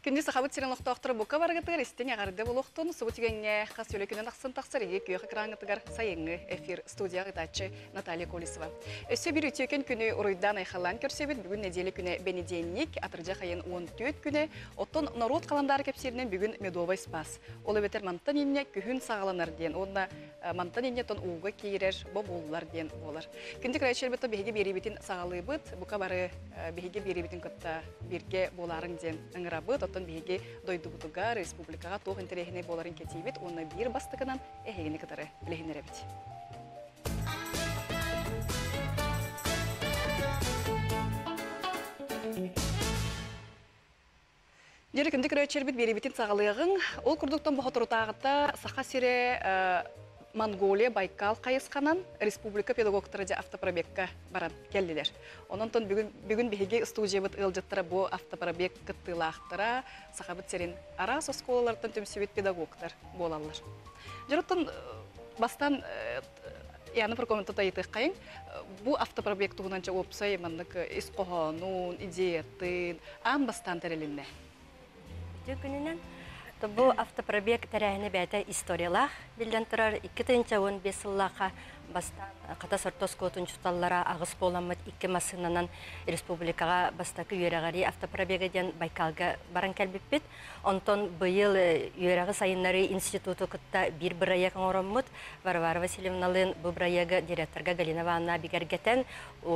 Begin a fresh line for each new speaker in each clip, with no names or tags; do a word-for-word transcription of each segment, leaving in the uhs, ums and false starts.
Күнде сахабыт сирен лохтоқтыры бука баргатыр, истен ягарды болуқтон, субутигенге қас өлекінен ақсын тақсыр, ек күйеқі краңғытығар сайыңы эфир студия ғытачы Наталья Колесова. Өсі бір үтекен күні ұройдан айқалан көрсебет, бүгін неделі күні бенеденник, атыржа қайын он төрт күні, оттон народ қаландары кепсерінен бүгін медовай спас. Олы бетер мантан енне күхін сағаланар ден, онда мантан енне тон уғы кейрер, бобуллар ден болар. Күнді крайчер бетті беге беребетін сағалы бұд, бука бары беге беребетін көтті бірге боларын ден ыңырабыд, оттон беге дойды бұтыға республикаға тоқ интерехіне боларын кетейбет, оны бір бастығынан әйгені кітары білігінер әбет. Дері күнді крайчер бет беребетін сағалығың, ол күрдіктен бұғытырутағыта сақа сире Монголия, Байкал қайысқанан республика педагогтары де автопробекка баран келділер. Онын бүгін беге студия бұт ұлжыттыра бұл автопробек күттілақтыра сақабыт серен ара сосколалардың төмсебет педагогтар болалар. Жұрыттың бастан яны бір комментата етік қайын, бұл автопробек тұғынанча опсай маңдық исқоғанун, идеяттын, ан бастан тәрелінне?
Дүкінінен бұл автопробег тәрәхіне бәті историялақ білден тұрар екі түйінші он бес жыллаға бастан қата сортос көтін жұталлара ағыс боламыд екі масынынан республикаға бастақы үйерағари автопробегеден Байкалға баран кәлбіппет. Онтон бұйыл үйерағы сайынлары институту күтті бір біраяғын орамыд. Варвара Васильевналын бұл біраяғы директорға Галина Ванна бігергетен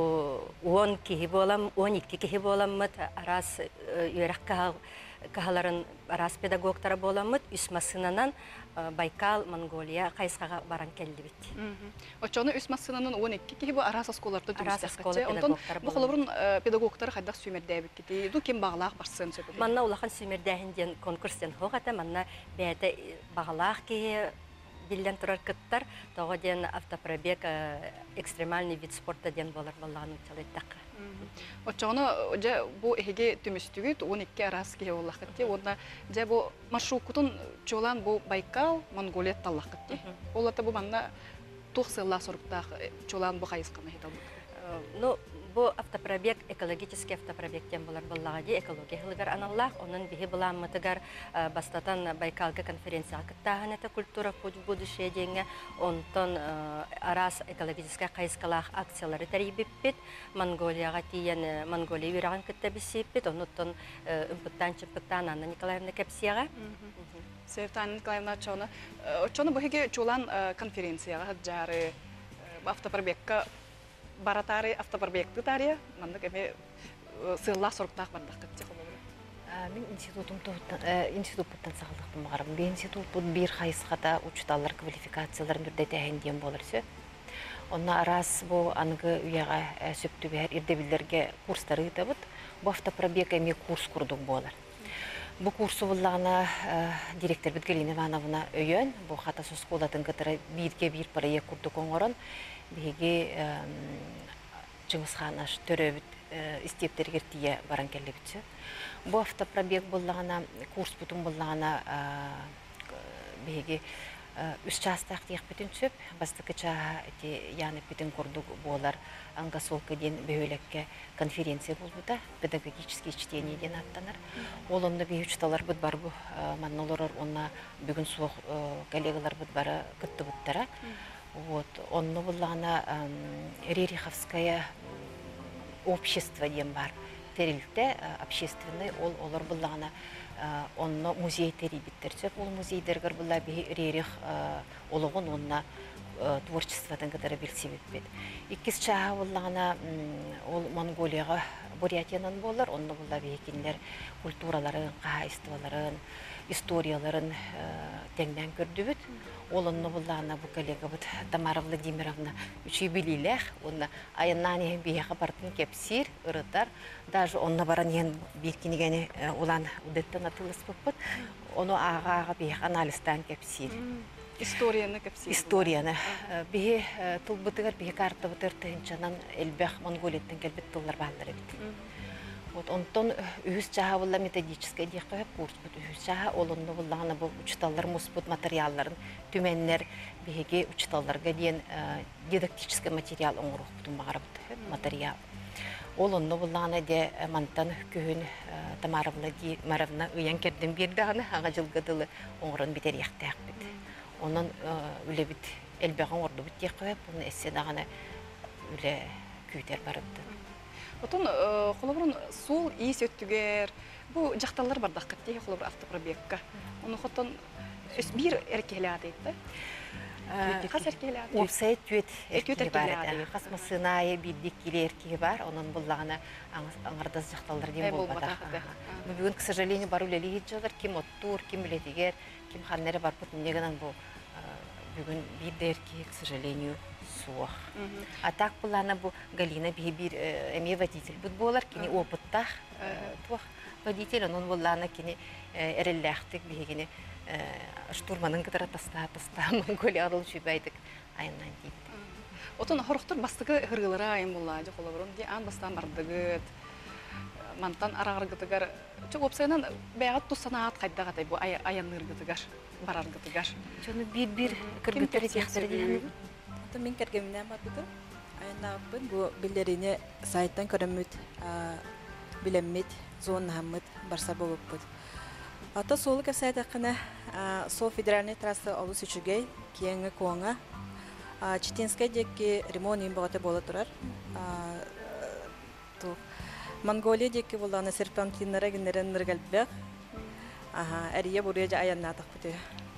он кехі болам, он екі кехі боламыд. Арас үйерақ кахаларын арас педагогтары боламыд. Үс масынынан Байкал, Монголия қайысқаға баран кәлді бет.
Очоны үс масынанын он екі кехі бұл арас осколарды дүмістәққатше. Онтон бұл қолыбырын педагогтары қайдақ сүймердәй бет кетей. Ду кем бағалақ барсын сөпеді?
Манна улахан сүймердәйінден конкурстен хоғата, манна бәйті бағалақ кеге білден тұрар күттар, тоғы ден автопробег экстремальный вид спорта ден болар болағын ұтчалайттаққа.
Очоны бұл әйге түмістігіт он екі арас кеге олақ кетті. Онда бұл маршрукутын чолан бұл Байкал, Монголия талақ кетті. Олата бұл манна тоқсылла сұрықтақ чолан бұл қайысқаны хеталдық.
Бұл автопробег, экологический автопробегтен болар болағади, экология ғылығар аналлақ, оның бігі бұлан мұтығар бастатан Байкалға конференцияға күттағын әті культура путь в будущее денге, онтон арас экологический қайысқалақ акциялары тәрейбіппет, Монголияға тиен Монголия үйраған күтті бісеппет, онытын үмпіттан чүмпіттан Анна Николаевна кәпсияға.
Севтан Николаевна чоны. Чоны бұхеге чолан конференцияға жары автопробегка баратары автопробекты тария, мандык эме сылла сорктак бардак кетти колобур.
Мен институтум институттан сагылдыктым барам. Мен институт бу бир хайсыката учталар квалификацияларын үрдө тәһинден болырсы. Онна арас бу аныгы уяга сөптү бер ирдебилерге курстары табыт. Бу автопробег эме курс курдук болар. Бу курсу буллагына директор Галина Ивановна өйөн, бу хата сосколатын кытары бирге бир проект курдук оңорон. Беге Чыңгысхан аш төрөбүт истептергер тие баран келебитсе. Бу автопробег боллагана курс бутун боллагана беге үс частак тиек бүтүн сөп, бастыкыча эти яны бүтүн курдук болар ангасолка ден бөлекке конференция болбута, педагогические чтения ден аттанар. Ол онда бейүчталар бут бар бу маннолорор онна бүгүн суох коллегалар бут бара кытты буттара. Вот, он новолана Рериховское общество дем бар. Терилте общественный ол олар буллагана он музей терибиттер. Ол музейдергер булла би Рерих ологон онна творчестводан кадары билсебет. Иккис чаха буллагана ол Монголияга Бурятиянан болар, онны булла бейкинлер культураларын, кайыстываларын, историяларын теңден көрдүбүт. Ол онны буллана бу коллега бут Тамара Владимировна үчүй билилер, онна айнаны бияга бартын кепсир, ырытар, даже онна баран ен биркинигени улан удеттен атылыс буппут, ону ага-ага бияга анализтан кепсир.
Историяны кепсир.
Историяны. Бие тулбутыгар бие карта бутыр тынчанан элбэх Монголияттан келбет туллар баалар бит. Вот онтон үз чаха булла методический дияққа курс бут үз чаха олонны буллагана бу учталлар муспут материалларын түменнер биеге учталларга диен дидактический материал оңрук бутун багарып материал. Ол онны буллана де мантан күн Тамаровна ди Маровна уян кердем бирдаганы ага жылгыдылы оңрон битер яктак бит. Онон үле бит элбеган орду бит якып, буны эссе даганы үле күйтер барыпты.
Отон холобрун сул ис өттүгер бу жакталар бардак кетти холобр автопробегка. Оны хотон бир эркелат айтты. Хас эркелат.
Опсайт түет
Түет
эркелат. Хас масынай бидик килерки бар, онун буллагана аңардас жакталар дем болбата. Бүгүн, к сожалению, бар үлели хиджалар, ким оттур, ким билетигер, ким ханнере бар бут негенен бу бүгүн бир дерки, к сожалению, суах. А так булана бу Галина би бир эме водитель бут болар, кини опыттах туах водитель, онун булана кини эреллахтык бигини штурманын кытара таста таста Монголия арыл чүбайдык айынан дейт.
Отон хорохтор бастыгы хыргылара айым булла, жок олобрун ди ан бастан бардыгыт. Мантан араргытыгар чок опсайнан бягат тусанаат кайдагатай бу аяныргытыгар, бараргытыгар.
Жону бир-бир кыргытары тияктары дейм.
Ата мен кергеминен бапыты. Айнааппын бу билдерине сайттан көрөмүт, билеммит, зоннаммыт барса болуппут. Ата солу касайдакына сол федеральный трасса алус үчүгей кийинги коңа Читинская деки ремонт имбагата бола турар. Монголия деки буланы серпантиннара генерен ныргалбек. Ага, әрия бурыя аяннатак бите.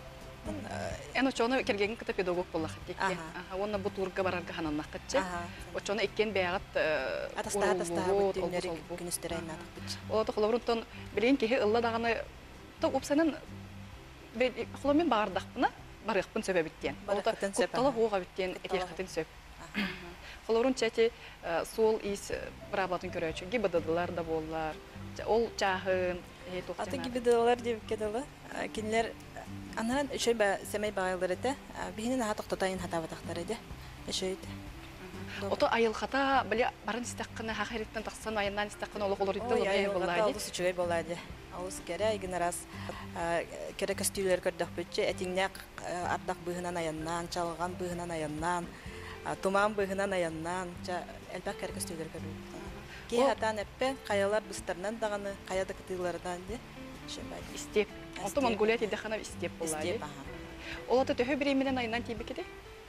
Эн очоно кергеген кыта педагог боллах декке. Ага, онна бу турга барарга хананнак кытчы. Очоно эккен бягат
атаста атаста бүтүннери күнүстөр айнатак бит.
Олото холобрунтон билен кихи ылла даганы то упсанын холомен бардакпына барыкпын сөбө биттен. Олото куттала хуга биттен этехтен сөп. Холорун чати сол ис браблатын көрөчү гибддылар да боллар. Ол чахын э токтана.
Ата гибддылар деп кедела. Кинлер анан өчөй ба семей багылары да бигинен ха токтотайын хатабатактар эди. Өчөйт.
Ото айыл хата биле барын истаккына хахириттен таксан айынан истаккына оло колоритте оло боллайды.
Алыс үчөй боллайды. Алыс кере игнарас кере костюлер көрдөк бүтче этиңнек ардак быгынан аяннан, чалган быгынан аяннан, туман быгынан аяннан, элбак кере костюлер көрдөк. Ки хатан эппе каялар быстарнан даганы каяда кытылардан ди. Шебай
истеп. Ото Монголия тиде хана истеп боллайды. Олото төһө бир эмеден айынан тийбекеде.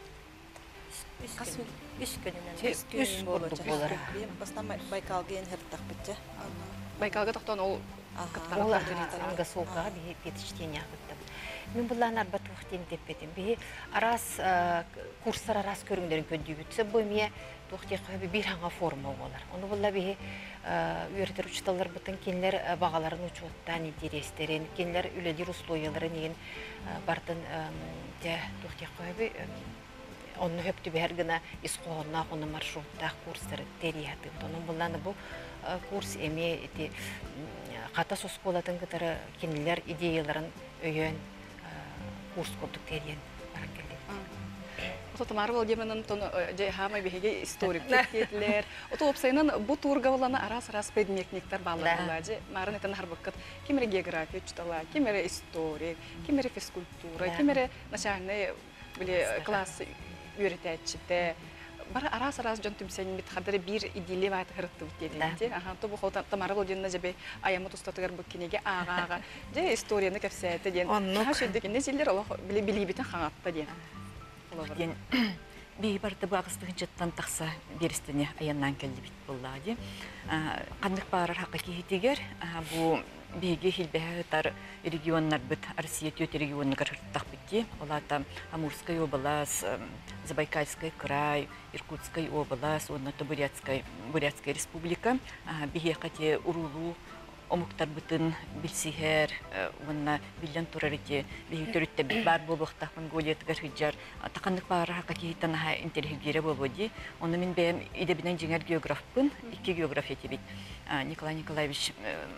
Касыл
үч күнүнөн
Үс болду болар.
Бастан Байкалга ен хырттак битче.
Байкалга токтон ол
Олар анга сока би петиштения кыттым. Мен буллан арбат уктен деп бетим. Би арас курстар арас көрүңдөрүн көндүбүтсө бу эмне тохте кабы бир ханга форма болар. Ону булла би үйрөтөр учталар бутын кенлер багаларын учуттан интерестерин, кенлер үлелер условияларын еген бартын те тохте кабы onu höptü bergina isqoğuna onu marşrutda kursları teriyatı. Onun bullanı bu kurs emi eti qata soskolatın qıtara kinliler ideyaların öyön kurs kurduk teriyen barakeli.
Ото Тамара Владимировна тон же хамай беге историк кетлер. Ото опсайнан бу турга булана арас-арас предметниктер баллады. Марын этен харбаккат кимере география чутала, кимере история, кимере физкультура, кимере начальный биле класс үйрөтөчүтө бара арас-арас жон түмсен бит хадары бир идиле бат кырытты битти. Аха, то бу хота Тамара Владимировна жебе аямы тустатыгар бу кинеге ага-ага. Же историяны кепсети ден. Хашыдык незилер Аллах биле билибитен хаңатта ден.
Ген би барда багыстыгын жаттан такса беристене аяннан келди бит буллады. Кандык барар хакыйкы хитигер бу биге хилбехтар регионнар бит Россия төт регионны кыртак битти. Олата Амурская область, Забайкальский край, Иркутская область, оннато Бурятская Бурятская республика, биге кате урулу омуктар бутын билсихер, онна билен турарите бихтөрүттө бит бар болуктак Монголия тыгар такандык бара какие-то на интерхигере болоди. Оны мен бем идебинен жеңер географпын, икки география тебит. Николай Николаевич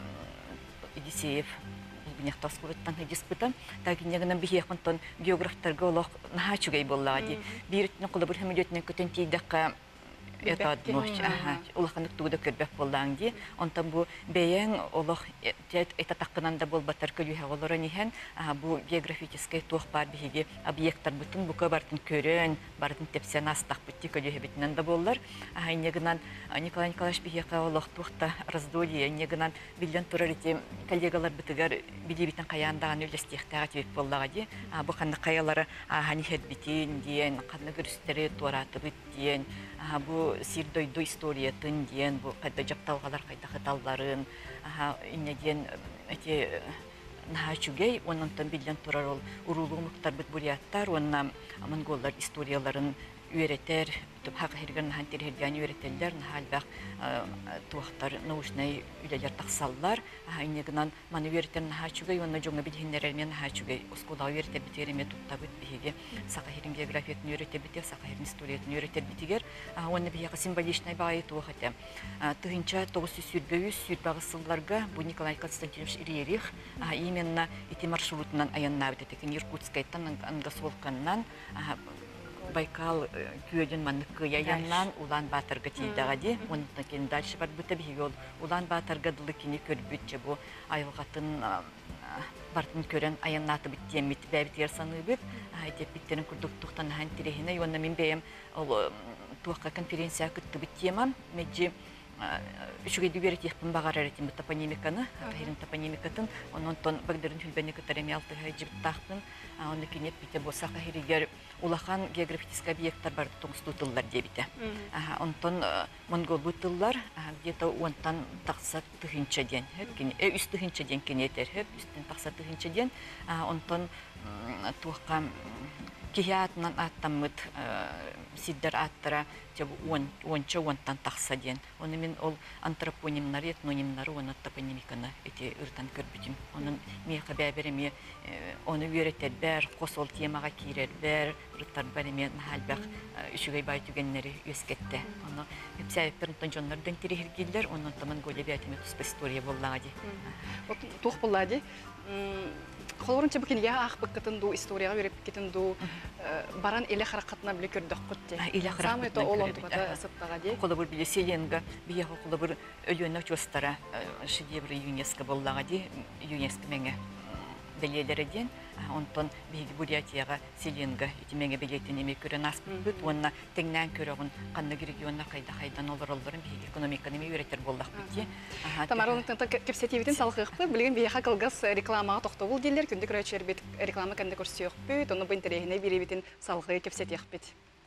Идисеев бинехтас курыттан диспута. Тагинегенен бихеконтон географтарга олох нахачугай боллады. Биритне кулы бир хемедетне көтөн тийдакка это одно. Улаханнык тугда көрбәк боллаң ди. Онтан бу бәйәң олох это таққынан да болбатар көлүһә олора ниһән бу географический тух бар биһиге объекттар бүтүн бу кабартын көрөн бардын тепсен астак битти көлүһә битнән да боллар. Негынан Николай Николаевич биһиге олох тухта раздолье негынан билен турарите коллегалар битигәр били битен каяндаган үлестехтәгә тип боллага ди. Бу ханны каялары хани хэд битин диен ханны гөрстере тураты бит диен. Бу сирдойдо история тын диен бу кайда жапталгалар кайда хаталларын иннеден эти нахачугей оннан билен турар ул урулугуктар бит буряттар онна монголлар историяларын үйретер туп хак хирген хантер хирген үйретеллер халбак туактар научный үлелер таксаллар иннегнан маны үйретен нахачугей онна жонга билһиннерер мен нахачугей оскола үйрете битереме тутта бит биге сака хирин географиятын үйрете бите сака хирин историятын үйретер битигер онна биге символичный бай туахата тыгынча тогуз жүз сүрбөйүз сүрбагысылларга бу Николай Константинович Ирерих именно эти маршрутынан аянна бит экен Иркутскайдан Ангасолканнан Байкал күйеден манныкы яяннан Улан-Батырга тилдага ди. Ондан кейін дальше бар бүті биге ол Улан-Батырга дылы кини көрбүтче бу айылгатын бартын көрен аяннаты биттен мит бәбит ярсаны бит. Айтеп биттерин курдуктуктан хан тирехине онна мен бәем ол туакка конференция кытты биттемам. Меджи Üçüge düberet yekpin bağar eretim bu toponimikаны, herin toponimikатын, onun ton bagdarın hülbeni kıtaremi altı hacı bittaqtın, onu kinep bite bu saqa heriger ulakan geografik obyektlar бар тоңстутыллар дебите. Он ton Mongol butıllar, где-то ondan taqsa tığınça den, hep kine e üst tığınça den kineter, hep üstten taqsa tığınça den, on ton tuaqam kihiyatından attamıt sidder attara çabu on onça ondan taqsa den. Onu men ol antroponimler, etnonimler onu toponimikаны ete ırtan körbütüm. Onun miqa bäberemi onu öğreter ber, qosol temaga kirer ber, ırtar beremi halbaq üçügey baytügenleri ösketdi. Onu hep sebeplerden jonlardan tirihirgiller, onun tamam golebiyatime tus historiya bolladı.
Тух боллади. Холорунча бу кине ах бакытын ду историяга берип кетин ду баран эле харакатына биле көрдөк кутте. Самый то олон тупата сыттага ди.
Коло бир биле селенга бие коло бир өлөнө чостара шедевры ЮНЕСКО боллага ди. ЮНЕСКО менге белелерден онтон биги Бурятияга селенга итимеге белетин эме көрөн аспыт. Онна теңнен көрөгүн кандай регионна кайда кайдан олорлорун биги экономиканы эме үйрөтөр болдак бити.
Тамарын тынта кепсетибитин салгыкпы билген бияха кылгас рекламага токтобул дилер күндүк речер бит реклама кандай көрсөкпүт, оны бу интерегине бирибитин салгы кепсетекпит.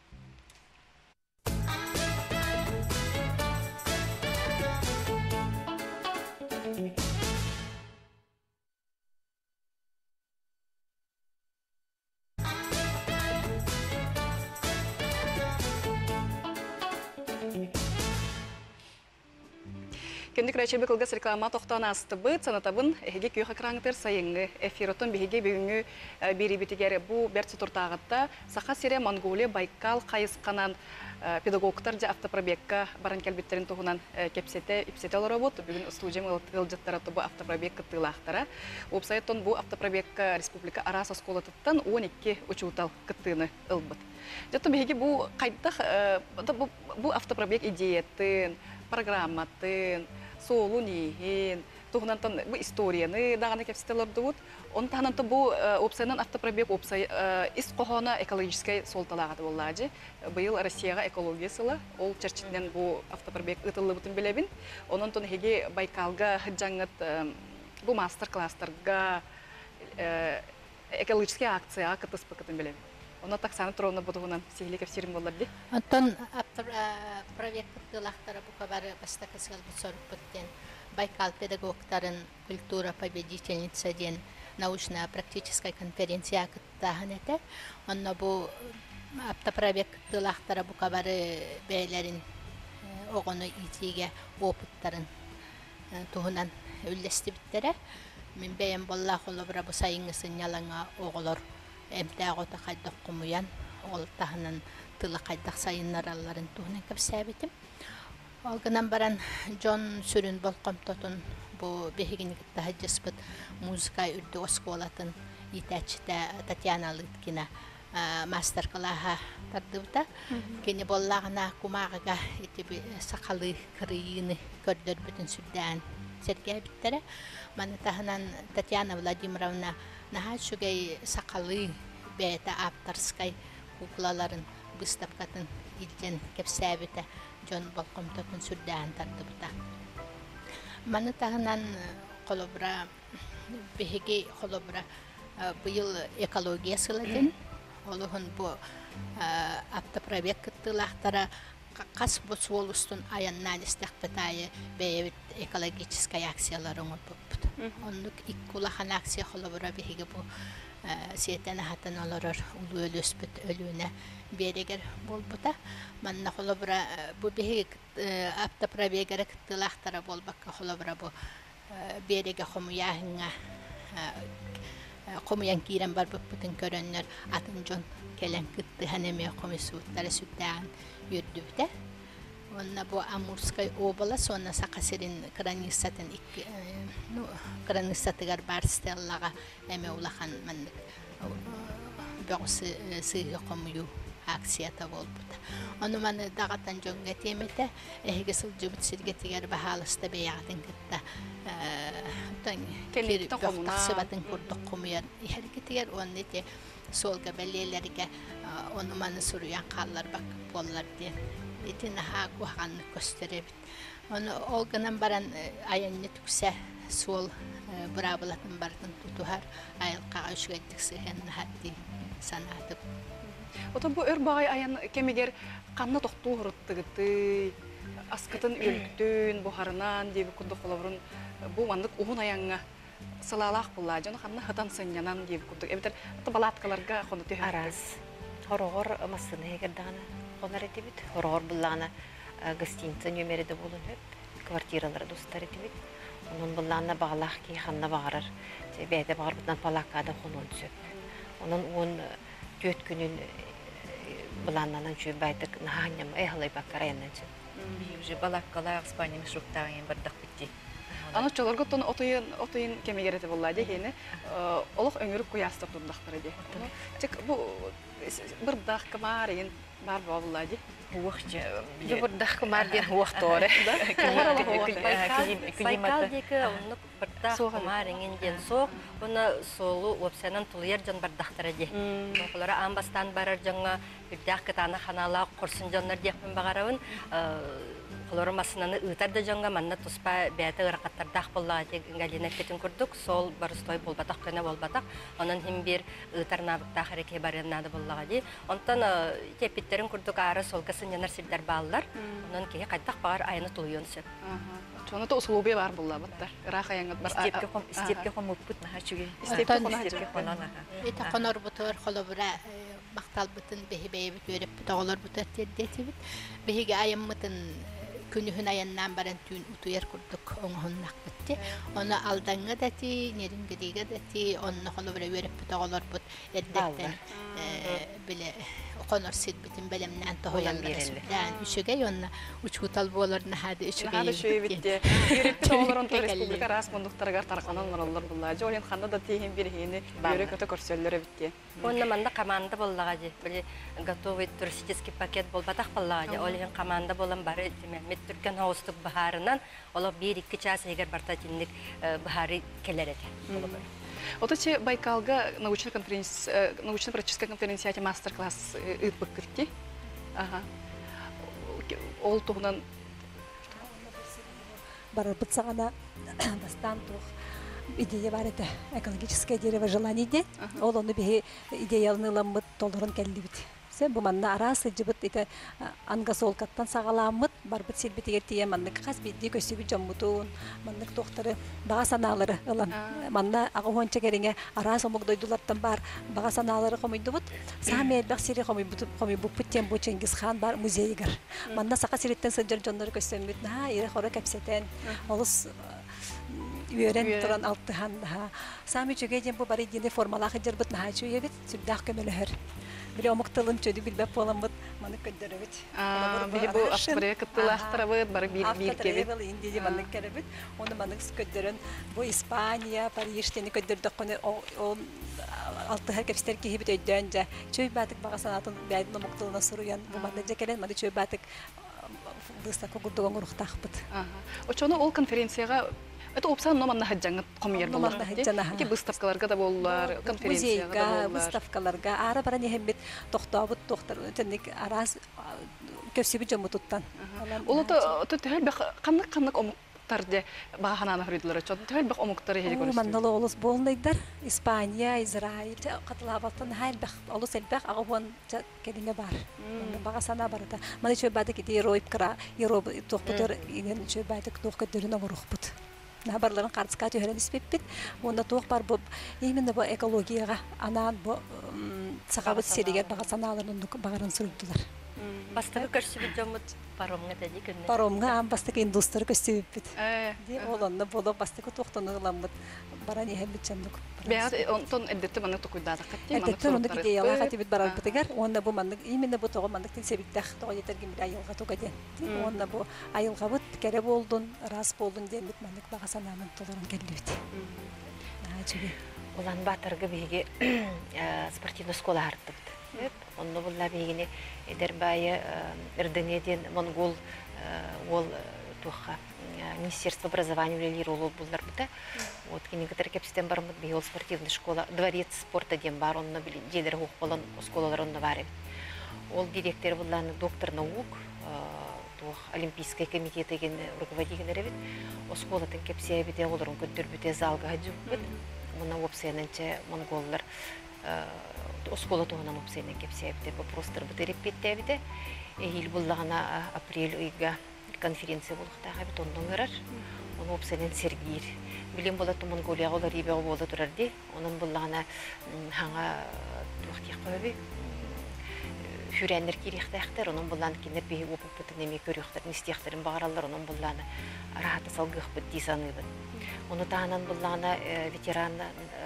Күндік рәчебі кылгас реклама тоқтан асты бұд, санатабын әхеге күйі қақыраңытыр сайыңы. Эфиротын бігеге бігіңі бері бітігері бұл бәртсі тұртағытта Сақа Сире Монголия Байкал қайысқанан педагогтар жа автопробекка баран кәлбеттерін тұғынан кепсеті, ипсеті олары бұд. Бүгін студиям ғылжаттары бұл автопробекка тылақтара. Опсайттон бұл автопробекка республика Араса сколатыттан он екі учутал кыттыны ылбыд. Жаттын бігеге бұл қайдақ бұл автопробек идеяттын, программатын, солу нейін, туғынантан бұл историяны дағаны кепсетелер дұғыд. Он тағынанты бұл опсайынан автопробег опсай іс қоғана экологическай солталағады боллады. Бұл Россияға экологиясылы, ол чәрчетінен бұл автопробег ұтылы бұтын білебін. Онын тұн хеге Байкалға жаңғыт бұл мастер-кластарға экологическай акцияға кытыс бұқытын білебін. Оны таксаны тұровны бұдығынан сегілі кәпсерім болады.
Антон автопробег кыттылақтары бұқа бары баста кәсіғал бұт сорып бұттен Байкал педагогтарын культура победительница ден научно-практическая конференция кыттағын әті. Онна бұл автопробег кыттылақтары бұқа бары бәйлерін оғыны итиге опыттарын туғынан өллесті біттері. Мен бәйім болла қолы бұра бұл сайыңысын ялаңа оғылыр. Эмтәғота қайдақ құмыян, ол тағынан тылы қайдақ сайынлар алларын туғынан көп сәбетім. Олғынан баран Джон сүрін бол қомтотын бұл бейгені кітті хаджаспыт музыка үрді осколатын етәчті Татьяна Лыткина мастер класса тардыбыта. Кені боллағына кумағыға етебі сақалы кырыйыны көрдір бүтін сүрдән сергей біттері. Маны тағынан Татьяна Владимировна наға шүгей сақалы бәйті аптарскай куклаларын выставкатын илден кепсәбіті жон болқымтатын сүрдән тардыбыта. Маны тағынан қолыбыра, бігеге қолыбыра бұйыл экология сыладен. Олығын бұл автопробег кыттылақтара қас бұл суолустun аяннан істіқпетайы бәйбіт экологическай акцияларын ұлпыппыд. Онлық иккулахан акция қолыбыра бігеге бұл сетен ағатын оларыр ұлы өліспіт өліуіне берегер болбыта. Манна қолыбыра бұл бігеге автопробегері кыттылақтара болбаққа қолыбыра бұл береге қомуяғыңа Комуян кирен бар бүппүтін көрөннөр атын жон келен кытты ханеме комиссуттары сүттән юрдүбүтэ. Онна бу Амурскай обала сонна сакасерин краниссатын икки ну краниссатыгар бар стеллага эме улахан мен бөгөсү сыйы комую акцията болбута. Ону маны дагатан жонга темете эһиге сылжыбыт сиргетигер бахалыста беягатын кытта тан кери тахсыбатын курдук комуяр ихеркетигер оннете солга белелерге ону маны суруян каллар бак боллар де итин ха куханны көстөрөбүт. Ону олганан баран аянны түксө сол брабылатын бартын тутухар айылка үшгөттүк сыхен хатти санатып.
Отон бу өр багай аян кемигер канны токтуу хуруттыгыты аскытын өлктүн бухарынан деби курдук колобурун бу мандык угун аянга сылалак булла жана канны хатан сынянан деби курдук эбитер балаткаларга кону тө
араз хорогор масыны эгердана конар этибит хорогор буллана гостиница нөмереде болун хөп квартиралар достар этибит онун буллана багалак ки ханна багарар же бэде багарбытан палакада конун сөп онун он төт күнүн буланнан чүй байтык наханям эхлай баккараянан сөп
Би уже балаккала Испания мешруктагын бардак битти.
Аны чолорго тон отойын отойын кемегерете болла дегени олох өңүрүп куястык тундактыр ди. Тек бу бирдак камарын бар болла ди.
Уахчы.
Жо бирдак камарден уахторы.
Байкал деки оннук бирдак камарын ден соқ, уна солу опсянан тулыер жан бардактыр ди. Бакылары амбастан барар жаңа бирдак кытаны ханала курсын жаннар депин багарабын. Колор масынаны ытарды жаңга манна туспа бәте ыракаттардак болла дек галина кетин курдук сол барыстой болбатак кына болбатак анан хим бир ытарнабыкта хареке барынады боллага ди онтан кепиттерин курдук ары сол касын янар сирдер баалар анан кеге кайдак бар айны тулуйон сеп
чоно то услубе бар болла баттар ырак аяңга бар
степке ком степке ком мупут на хачуге
степке
степке конана
Эта конор бутор холобра мактал бутын бехибе бөөрөп тоголор бутат дедетибит беһиге аяммытын күнүһүн аяннан баран түн утуяр курдук оңхоннак битти. Оны алдаңга дати, нерингидиге дати, онны холобра өрөп тоголор бут эддеттен биле конор сит битин белемнен тоголор сүрдән үшөгө онна учутал болорна хады үшөгө.
Хады шөй битти. Юреп тоголорон республика рас мондуктарга тарканан нараллар булла. Жолен ханда да тейин бирхини өрөк өтө көрсөллөр битти.
Онна манда команда боллага же. Биле готовый туристический пакет болбатак боллага же. Олен команда болан бары Мехмет Түркен Хаустук бахарынан ола bir-iki час егер бартатинник бахары келерет.
Оточе Байкалга научная конференция, научно-практическая конференция, мастер-класс ытбыккырти. Ага. Ол тугунан
барбыт сагана бастан тух идея бар это экологическое дерево желаний де. Ол оны бе идеялны ламмыт толорун келдибит. Sen bu manna arası cıbıt ite anga solkattan sağalamıt barbıt silbeti ertiye manlık kas biddi kösübü cammutun manlık doktoru bağa sanaları ılan manna ağuhon çekerine arası omuk doydulardan bar bağa sanaları komuydu bud sahmeyel bak siri komuy komuy bu pütten bu Cengiz Han bar müzeyi gar manna saka siritten sırcar canları kösübüt ha iri xora kapseten olus üyeren turan altıhan daha sami çögeyden bu bari yine formalı hıcır bıt naha çöye bit sübdah kömülühür Биле омуктылын чөдү билбеп боламыт, маны көддөрөбүт.
А, бе бу автория кыттылахтарабыт, бары бир бир кебит.
Автория инде маны керебит. Оны маны көддөрөн бу Испания, Париж тени көддөрдөк коны ол алты хакепстер кихибит өйдөнжө. Чөй батык багасанатын бәйдин омуктылына суруян. Бу маны жекелен маны чөй батык выставка гурдуган урухтахпыт.
Ага. Очону ол конференцияга это опсан номанна хаджаңыт комьер болар. Ити выставкаларга да боллар, конференцияга да боллар.
Выставкаларга ара бара нехембит тохтобут тохтар тенник арас көсүбү жомутуттан.
Ол то төһөл бак каннык каннык омуктарда багананы хүрүдлөр очон төһөл бак омуктары хели көрүстү.
Мандалы олус болнайдар. Испания, Израиль катылабаттан хайр бак олус элбак агыбон келине бар. Багасана барата. Маны чөй бадык ити роип кра, Европа тохпутер инен чөй бадык тохкөдөрүнө урухпут. Набарларын картска төһөрөн испеппит. Онда тох бар бу именно бу экологияга анан бу сагабыт серигер багасаналарын багарын сүрүптүлөр.
Бастығы көрсібіт жомыт паромға дәді күнне.
Паромға ам бастығы индустр көсібіт.
Э.
Ол онны болу бастығы тоқтыны ғыламыт. Баран ехембіт жамдық.
Бәғат онтон әдетті маңы тұқыдады қатты.
Әдетті онды идеялар қатыбет барар бітігер. Онда бұл маңдық, именно бұл тоғы маңдықтың себіттәқ тоғы етерген бір айылға тоға ден. Онда бұл айылға бұд, кәрі болдың, рас болдың ден біт маңдық бағасанамын толырын келді.
Олан батырғы бейге спортивный школа артып. Онны бұлла бейгіне эдер байы Эрденеден Монгол ол туха Министерство образования үлелер ол бұллар бұта. Вот кенегітер кепстен бармыд бей ол спортивный школа, дворец спорта ден бар, онны желері хоқ болан школалар онны бар. Ол директор бұлланы доктор наук, Олимпийский комитет еген руководителер бит. О школатын кепсе бите оларын көттір біте залға хаджук бит. Мұна опсайнынча монголлар школа туғынан опсайнын кепсе бите вопростар бите репетте бите. Ел бұллағына апрель ұйға конференция болуқтаға бит ондан ғырар. Оны опсайнын сергейір. Білем болаты Монголияға олар ебеғі болды тұрарды. Оның бұллағына хаңа туқтиқ қойбі. Хүрәнер керектәқтер, оның бұлланы кенер бейі опып бұтын әме көріқтер, нестеқтерін бағаралар, оның бұлланы рахаты салғық бұт дейсаны бұд. Оны тағынан бұлланы ветеран,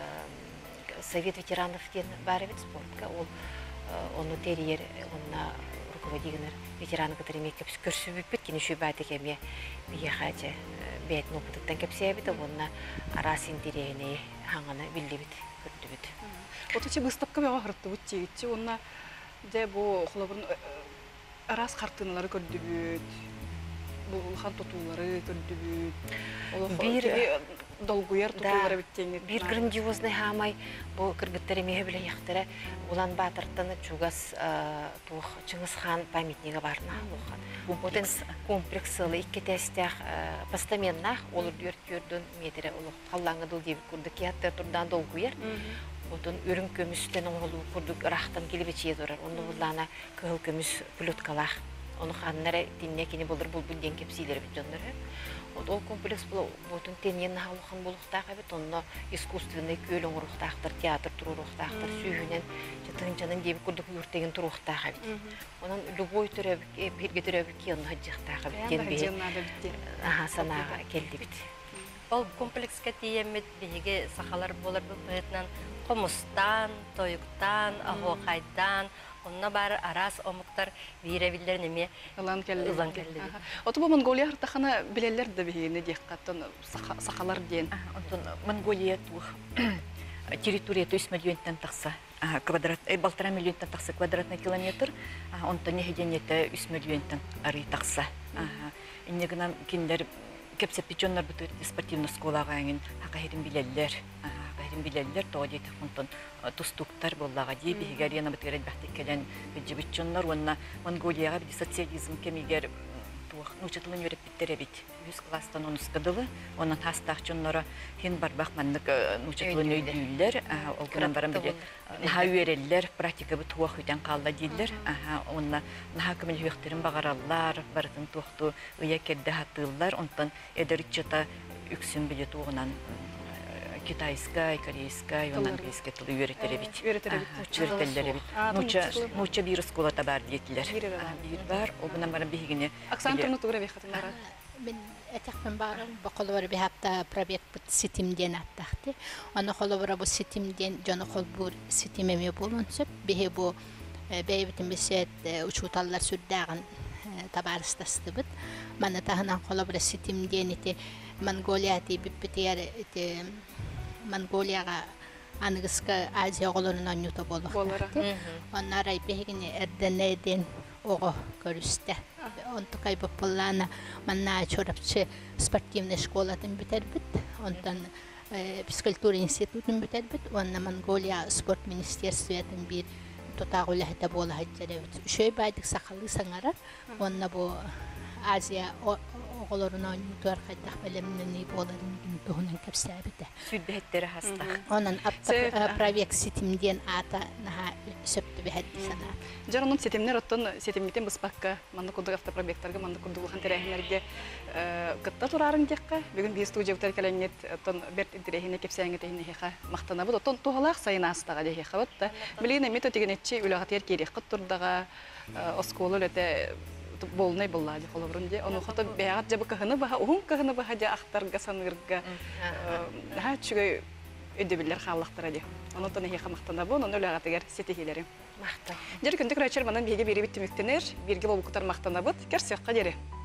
совет ветеранов ден бәрі бет спортқа, ол оны терьер, оны руководигінер ветераны кітіріме көпс көрсі бүппет, кені шүй бәді кеме бейе қачы бәйтін опытықтан көпсе әбіді, оны арасын терейіне хаңаны білді бет, көрді бет.
Отычы бұстапқа бәға ғыртты бұт тегітші, онына де бұл құлабырын арас қартыналары көрді бүт, бұл ұлхан тұтулары көрді бүт, бір долгуер тұтулары бүттеңі.
Bir грандиозный хамай, бұл кіргіттері меге біле яқтыры, Улан Батыртыны чугас Чыңыз хан памятнигі барына ұлған. Отын комплексылы икке тәстәқ постаменнақ, олыр дүрт көрдің метері ұлық қаллаңы дұл дейбі күрді кияттыр тұрдан долгуер. Отын өрін көмістен оңылу күрдік рақтан келіп ече дұрар. Оны бұллана кығыл көміс плюткалақ. Оны қаннары динне кені болыр бұл бүнден кепсейлер біт жонлары. Ол комплекс бұл отын тенен нағалуқан болуқтаға бет, оны искусственный көлің ұрықтақтыр, театр тұру ұрықтақтыр, сүйінен жытығыншанын дейбі күрдік үйіртеген тұруқтаға бет. Оның любой түрі бірге түрі бітке оны ғаджықтаға бет. Санаға келді бет.
Ол комплекске тиемет бейге сақалар болар бұл бұғытнан қомыстан, тойықтан, ағуақайдан, онына бары арас омықтар вейревілдер неме
ұлан кәлді.
Оты
бұл Монголия артақана білелер де бейіне дейік қаттын сақалар дейін.
Монголия тух территория то есть миллионтан тақса квадрат, полтора миллионтан тақса квадратный километр, онта негеден еті үс миллионтан ары тақса. Иннегінам кендер кепсе печеннар бұты спортивный школаға әңін хақайрын білелер. Хақайрын білелер тоғы дейті құнтын тұстуқтар боллаға дей. Бейгер ена бұтығырын бәқті кәлін бүджі бүтченнар. Онна Монголияға біді социализм кемегер нучатылын өріп біттері бит. Үз кластан оны ұсқыдылы. Онан хастақ чонлары хен барбақ маннық нучатылын өйдейлер. Ол күрін барам біде наға өйерелер, практика бұт туақ өйден қалла дейлер. Онна наға көміл өйектерін бағаралар, барытын туақты өйе керді хатылар. Онтан әдірікчета үксін біле туғынан китайскай, корейскай, английскай тылы өйретері бит. Өйретелері бит. Нуча бір сколата бар дейтілер. Bir var, o buna bana bihigine.
Aksan turnu tuğra bihатынлары.
Мен әтәқпен барым, бақылы бір хапта пробег бұт сетимден аттақты. Оны қолы бұра бұ сетимден, жаны қол бұр сетимеме болын сөп, бейе бұ бәйбітін бесет учуталлар сүрдәғін табарыстастыбыт. Маны тағынан қола бір сетімден еті Монголия біппетер Монголияға анығысқа Азия қолырынан юта болық. Онар айбегіне әрденеден оғы көрісті. Онты қайбып болланы манна чорапчы спортивный школадың бітер біт. Онтан физкультура институтын бітер біт. Онна Монголия спорт министерстветін бір тотағы өләхеті болы хаджары біт. Үшөй байдық сақалы саңара. Онна бұл Азия оғыларына ұнытуар қайдақ бәлемнені боларын тұғынан кәпсәбіті.
Сүдбәттері хастақ.
Онан проект сетімден ата наға сөпті бәхәдді сана.
Жарының сетімнер оттон сетімден бұспаққа манды күрдік автопробекттарға, манды күрдік ұлған тәрәхінерге қытта тұрарын декқа. Бүгін бей студия өтер кәләңет оттон бәрт интерехіне кепсәңі тәхіне хеқа мақтана бұд. Оттон туғалақ сайын астаға де хеқа бұд. Білейін әмет өтеген етче үліғатер керек қыт тұрдаға осколы өте болнай боллады холоврунде. Оны хата бәғат жабы кахыны баха, уһун кахыны баха жа ахтарга санырга. Ха чүгөй өдөбүллер халлактыра ди. Оны таны хеха мактана бу, оны үләгә тегәр сетехиләре.
Мактан.
Жер көндүк рачер манан беге бери биттимектенер, бирге болуктар мактана бут, керсекка дере.